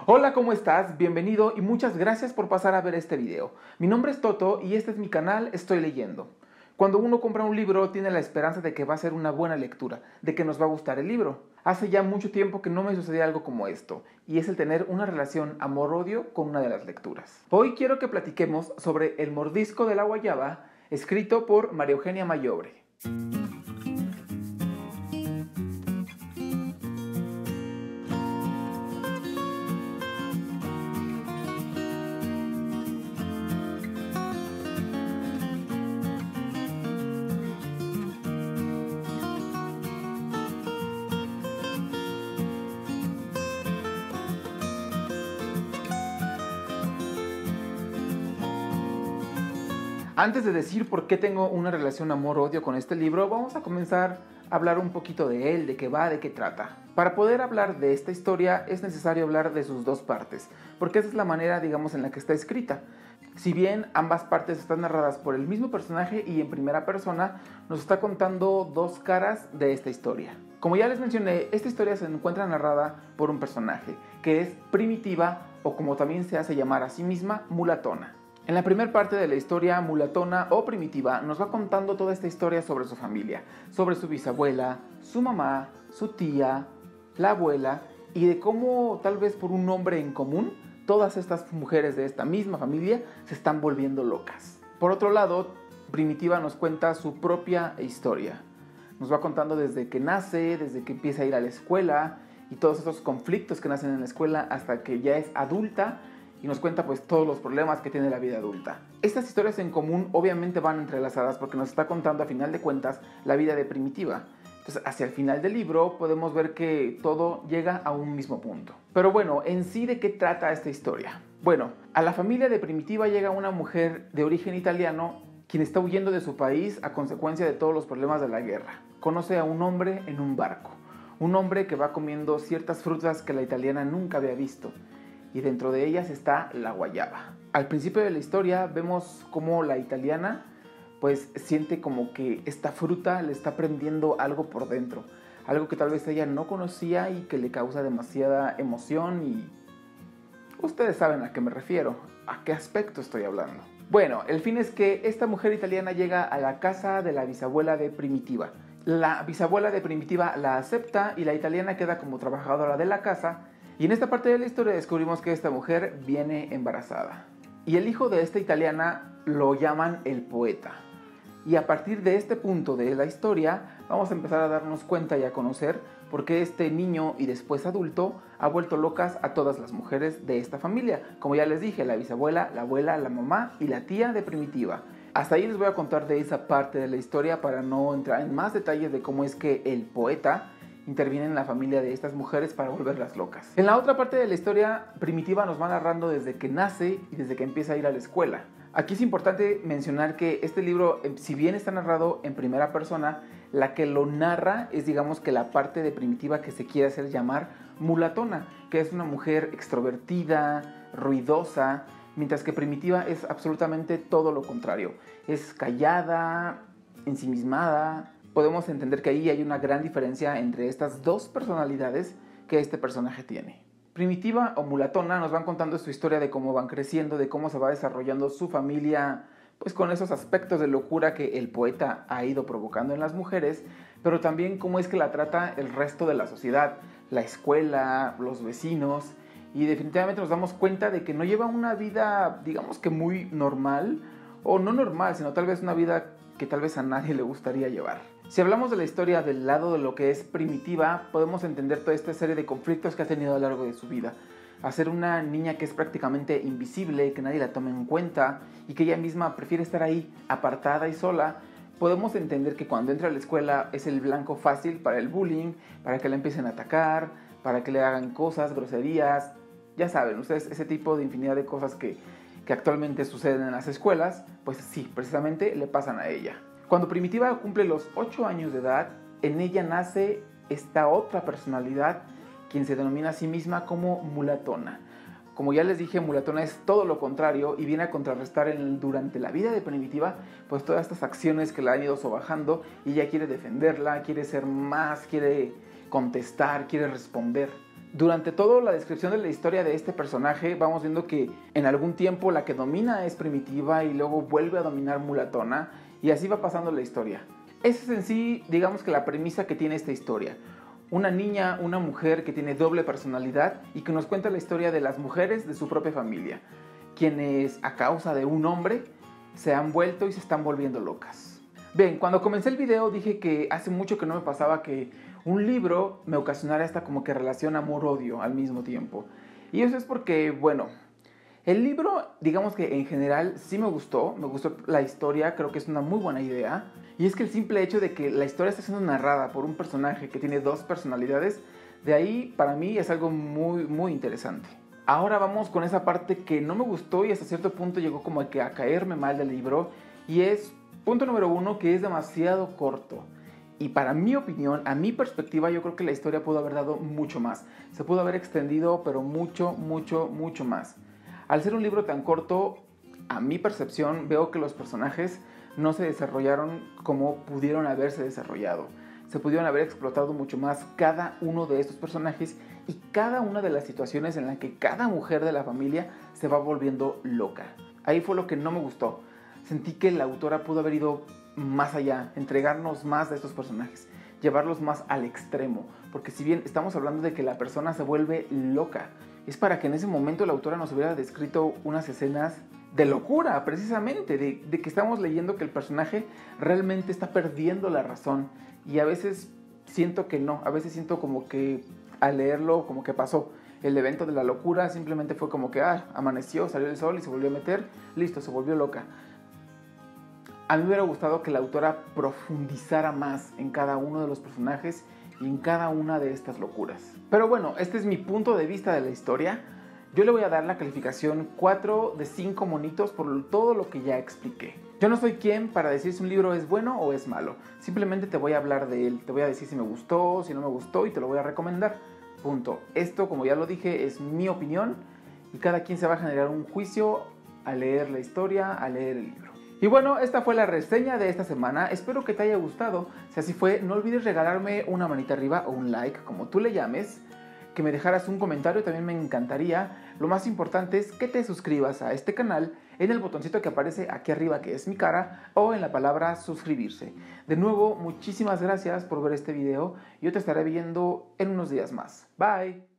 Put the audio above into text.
Hola, ¿cómo estás? Bienvenido y muchas gracias por pasar a ver este video. Mi nombre es Toto y este es mi canal Estoy Leyendo. Cuando uno compra un libro tiene la esperanza de que va a ser una buena lectura, de que nos va a gustar el libro. Hace ya mucho tiempo que no me sucedía algo como esto, y es el tener una relación amor-odio con una de las lecturas. Hoy quiero que platiquemos sobre El mordisco de la guayaba, escrito por María Eugenia Mayobre. Antes de decir por qué tengo una relación amor-odio con este libro, vamos a comenzar a hablar un poquito de él, de qué va, de qué trata. Para poder hablar de esta historia es necesario hablar de sus dos partes, porque esa es la manera, digamos, en la que está escrita. Si bien ambas partes están narradas por el mismo personaje y en primera persona, nos está contando dos caras de esta historia. Como ya les mencioné, esta historia se encuentra narrada por un personaje, que es Primitiva, o como también se hace llamar a sí misma, Mulatona. En la primera parte de la historia, Mulatona o Primitiva nos va contando toda esta historia sobre su familia, sobre su bisabuela, su mamá, su tía, la abuela, y de cómo, tal vez por un nombre en común, todas estas mujeres de esta misma familia se están volviendo locas. Por otro lado, Primitiva nos cuenta su propia historia. Nos va contando desde que nace, desde que empieza a ir a la escuela, y todos esos conflictos que nacen en la escuela hasta que ya es adulta, y nos cuenta pues todos los problemas que tiene la vida adulta. Estas historias en común obviamente van entrelazadas porque nos está contando a final de cuentas la vida de Primitiva. Entonces hacia el final del libro podemos ver que todo llega a un mismo punto. Pero bueno, en sí, ¿de qué trata esta historia? Bueno, a la familia de Primitiva llega una mujer de origen italiano quien está huyendo de su país a consecuencia de todos los problemas de la guerra. Conoce a un hombre en un barco, un hombre que va comiendo ciertas frutas que la italiana nunca había visto, y dentro de ellas está la guayaba. Al principio de la historia vemos cómo la italiana pues siente como que esta fruta le está prendiendo algo por dentro, algo que tal vez ella no conocía y que le causa demasiada emoción, y ustedes saben a qué me refiero, a qué aspecto estoy hablando. Bueno, el fin es que esta mujer italiana llega a la casa de la bisabuela de Primitiva. La bisabuela de Primitiva la acepta y la italiana queda como trabajadora de la casa. Y en esta parte de la historia descubrimos que esta mujer viene embarazada. Y el hijo de esta italiana lo llaman el poeta. Y a partir de este punto de la historia vamos a empezar a darnos cuenta y a conocer por qué este niño y después adulto ha vuelto locas a todas las mujeres de esta familia. Como ya les dije, la bisabuela, la abuela, la mamá y la tía de Primitiva. Hasta ahí les voy a contar de esa parte de la historia para no entrar en más detalles de cómo es que el poeta interviene en la familia de estas mujeres para volverlas locas. En la otra parte de la historia, Primitiva nos va narrando desde que nace y desde que empieza a ir a la escuela. Aquí es importante mencionar que este libro, si bien está narrado en primera persona, la que lo narra es, digamos, que la parte de Primitiva que se quiere hacer llamar Mulatona, que es una mujer extrovertida, ruidosa, mientras que Primitiva es absolutamente todo lo contrario. Es callada, ensimismada. Podemos entender que ahí hay una gran diferencia entre estas dos personalidades que este personaje tiene. Primitiva o Mulatona nos van contando su historia de cómo van creciendo, de cómo se va desarrollando su familia, pues con esos aspectos de locura que el poeta ha ido provocando en las mujeres, pero también cómo es que la trata el resto de la sociedad, la escuela, los vecinos, y definitivamente nos damos cuenta de que no lleva una vida, digamos que muy normal, o no normal, sino tal vez una vida que tal vez a nadie le gustaría llevar. Si hablamos de la historia del lado de lo que es Primitiva, podemos entender toda esta serie de conflictos que ha tenido a lo largo de su vida. A ser una niña que es prácticamente invisible, que nadie la toma en cuenta y que ella misma prefiere estar ahí apartada y sola, podemos entender que cuando entra a la escuela es el blanco fácil para el bullying, para que la empiecen a atacar, para que le hagan cosas, groserías. Ya saben ustedes, ese tipo de infinidad de cosas que actualmente suceden en las escuelas, pues sí, precisamente le pasan a ella. Cuando Primitiva cumple los 8 años de edad, en ella nace esta otra personalidad, quien se denomina a sí misma como Mulatona. Como ya les dije, Mulatona es todo lo contrario y viene a contrarrestar durante la vida de Primitiva pues todas estas acciones que la han ido sobajando, y ella quiere defenderla, quiere ser más, quiere contestar, quiere responder. Durante toda la descripción de la historia de este personaje vamos viendo que en algún tiempo la que domina es Primitiva y luego vuelve a dominar Mulatona y así va pasando la historia. Esa es en sí, digamos que la premisa que tiene esta historia. Una niña, una mujer que tiene doble personalidad y que nos cuenta la historia de las mujeres de su propia familia, quienes a causa de un hombre se han vuelto y se están volviendo locas. Bien, cuando comencé el video dije que hace mucho que no me pasaba que un libro me ocasionara esta como que relación amor-odio al mismo tiempo. Y eso es porque, bueno, el libro, digamos que en general sí me gustó la historia, creo que es una muy buena idea. Y es que el simple hecho de que la historia está siendo narrada por un personaje que tiene dos personalidades, de ahí para mí es algo muy interesante. Ahora vamos con esa parte que no me gustó y hasta cierto punto llegó como que a caerme mal del libro. Y es, punto número 1, que es demasiado corto. Y para mi opinión, a mi perspectiva, yo creo que la historia pudo haber dado mucho más. Se pudo haber extendido, pero mucho más. Al ser un libro tan corto, a mi percepción, veo que los personajes no se desarrollaron como pudieron haberse desarrollado. Se pudieron haber explotado mucho más cada uno de estos personajes y cada una de las situaciones en las que cada mujer de la familia se va volviendo loca. Ahí fue lo que no me gustó. Sentí que la autora pudo haber ido más allá, entregarnos más de estos personajes, llevarlos más al extremo, porque si bien estamos hablando de que la persona se vuelve loca, es para que en ese momento la autora nos hubiera descrito unas escenas de locura, precisamente, de que estamos leyendo que el personaje realmente está perdiendo la razón, y a veces siento que no, a veces siento como que al leerlo como que pasó. El evento de la locura simplemente fue como que amaneció, salió el sol y se volvió a meter, listo, se volvió loca. A mí me hubiera gustado que la autora profundizara más en cada uno de los personajes y en cada una de estas locuras. Pero bueno, este es mi punto de vista de la historia. Yo le voy a dar la calificación 4 de 5 monitos por todo lo que ya expliqué. Yo no soy quien para decir si un libro es bueno o es malo. Simplemente te voy a hablar de él, te voy a decir si me gustó, si no me gustó y te lo voy a recomendar. Punto. Esto, como ya lo dije, es mi opinión y cada quien se va a generar un juicio al leer la historia, al leer el libro. Y bueno, esta fue la reseña de esta semana, espero que te haya gustado. Si así fue, no olvides regalarme una manita arriba o un like, como tú le llames, que me dejaras un comentario, también me encantaría. Lo más importante es que te suscribas a este canal en el botoncito que aparece aquí arriba, que es mi cara, o en la palabra suscribirse. De nuevo, muchísimas gracias por ver este video, yo te estaré viendo en unos días más. Bye.